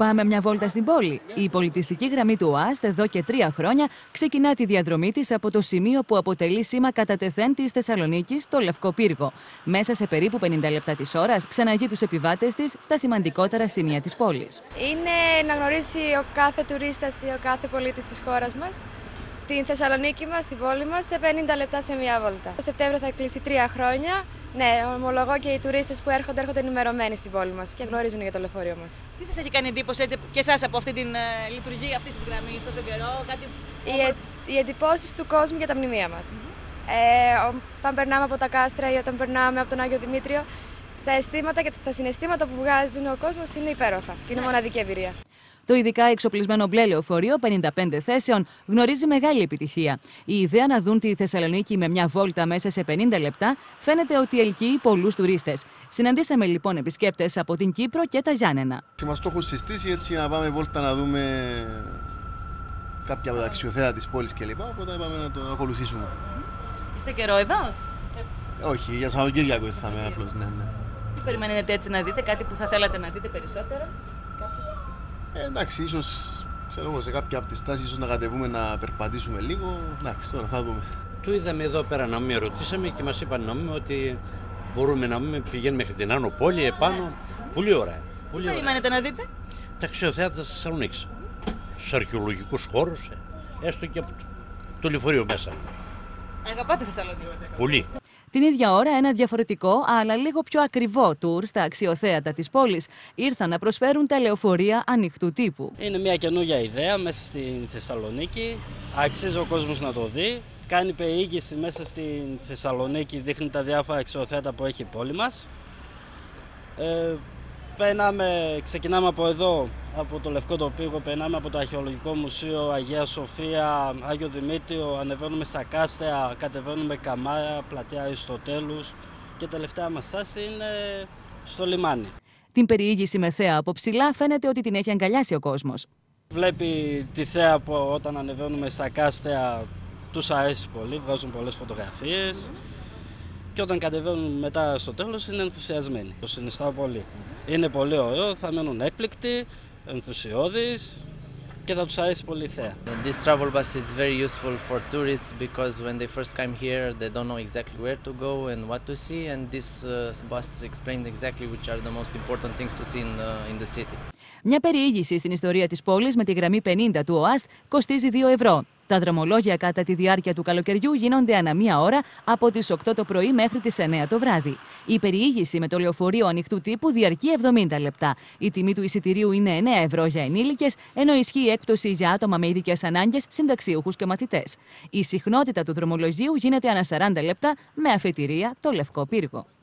Πάμε μια βόλτα στην πόλη. Η πολιτιστική γραμμή του ΟΑΣΤ εδώ και 3 χρόνια ξεκινά τη διαδρομή της από το σημείο που αποτελεί σήμα κατά τεθέν της Θεσσαλονίκης, το Λευκό Πύργο. Μέσα σε περίπου 50 λεπτά της ώρας ξαναγεί τους επιβάτες της στα σημαντικότερα σημεία της πόλης. Είναι να γνωρίσει ο κάθε τουρίστας ή ο κάθε πολίτης της χώρας μας την Θεσσαλονίκη μας, την πόλη μας, σε 50 λεπτά σε μια βόλτα. Το Σεπτέμβριο θα κλείσει 3 χρόνια. Ναι, ομολογώ και οι τουρίστες που έρχονται ενημερωμένοι στην πόλη μας και γνωρίζουν για το λεωφορείο μας. Τι σας έχει κάνει εντύπωση έτσι, και εσάς από αυτή την λειτουργία αυτής της γραμμής τόσο καιρό, κάτι... Οι εντυπώσεις του κόσμου για τα μνημεία μας. Όταν περνάμε από τα κάστρα ή όταν περνάμε από τον Άγιο Δημήτριο, τα αισθήματα και τα συναισθήματα που βγάζουν ο κόσμος είναι υπέροχα και είναι μοναδική εμπειρία. Το ειδικά εξοπλισμένο μπλε λεωφορείο 55 θέσεων γνωρίζει μεγάλη επιτυχία. Η ιδέα να δουν τη Θεσσαλονίκη με μια βόλτα μέσα σε 50 λεπτά φαίνεται ότι ελκύει πολλούς τουρίστες. Συναντήσαμε λοιπόν επισκέπτες από την Κύπρο και τα Γιάννενα. Μας το έχουν συστήσει έτσι να πάμε βόλτα να δούμε κάποια από τα αξιοθέατα της πόλης κλπ. Οπότε πάμε να το ακολουθήσουμε. Είστε καιρό εδώ? Όχι, για Σαββατοκύριακο ήρθαμε απλώς. Ναι. Τι περιμένετε έτσι να δείτε, κάτι που θα θέλατε να δείτε περισσότερο? Εντάξει, ίσως σε κάποια από τις στάσεις ίσως να κατεβούμε να περπατήσουμε λίγο. Εντάξει, τώρα θα δούμε. Του είδαμε εδώ πέρα να μην ρωτήσαμε και μας είπαν να πούμε ότι μπορούμε να μην πηγαίνουμε μέχρι την Άνω Πόλη, επάνω. Πολύ ωραία. Τι περιμένετε να δείτε? Τα αξιοθέατα της Θεσσαλονίκης. Τους αρχαιολογικούς χώρους, έστω και από το λεωφορείο μέσα. Αγαπάτε Θεσσαλονίκη? Πολύ. Την ίδια ώρα, ένα διαφορετικό, αλλά λίγο πιο ακριβό τουρ στα αξιοθέατα της πόλης ήρθαν να προσφέρουν τα λεωφορεία ανοιχτού τύπου. Είναι μια καινούργια ιδέα μέσα στην Θεσσαλονίκη. Αξίζει ο κόσμος να το δει. Κάνει περιήγηση μέσα στην Θεσσαλονίκη, δείχνει τα διάφορα αξιοθέατα που έχει η πόλη μας. Ξεκινάμε από εδώ, από το Λευκό το Πύργο, περνάμε από το Αρχαιολογικό Μουσείο, Αγία Σοφία, Άγιο Δημήτριο, ανεβαίνουμε στα Κάστρα, κατεβαίνουμε Καμάρα, Πλατεία Αριστοτέλους και τελευταία μας στάση είναι στο λιμάνι. Την περιήγηση με θέα από ψηλά φαίνεται ότι την έχει αγκαλιάσει ο κόσμος. Βλέπει τη θέα που όταν ανεβαίνουμε στα Κάστρα τους αρέσει πολύ, βγάζουν πολλές φωτογραφίες. Και όταν κατεβαίνουν μετά στο τέλος είναι ενθουσιασμένοι. Το συνιστάω πολύ. Είναι πολύ ωραίο, θα μένουν έκπληκτοι, ενθουσιώδεις και θα τους αρέσει πολύ η θέα. This travel bus is very useful for tourists because when they first come here they don't know exactly where to go and what to see, and this bus explained exactly which are the most important things to see in the city. Μια περιήγηση στην ιστορία της πόλης με τη γραμμή 50 του ΟΑΣΤ κοστίζει 2 ευρώ. Τα δρομολόγια κατά τη διάρκεια του καλοκαιριού γίνονται ανά μία ώρα από τις 8 το πρωί μέχρι τις 9 το βράδυ. Η περιήγηση με το λεωφορείο ανοιχτού τύπου διαρκεί 70 λεπτά. Η τιμή του εισιτηρίου είναι 9 ευρώ για ενήλικες, ενώ ισχύει έκπτωση για άτομα με ειδικές ανάγκες, συνταξιούχους και μαθητές. Η συχνότητα του δρομολογίου γίνεται ανά 40 λεπτά με αφετηρία το Λευκό Πύργο.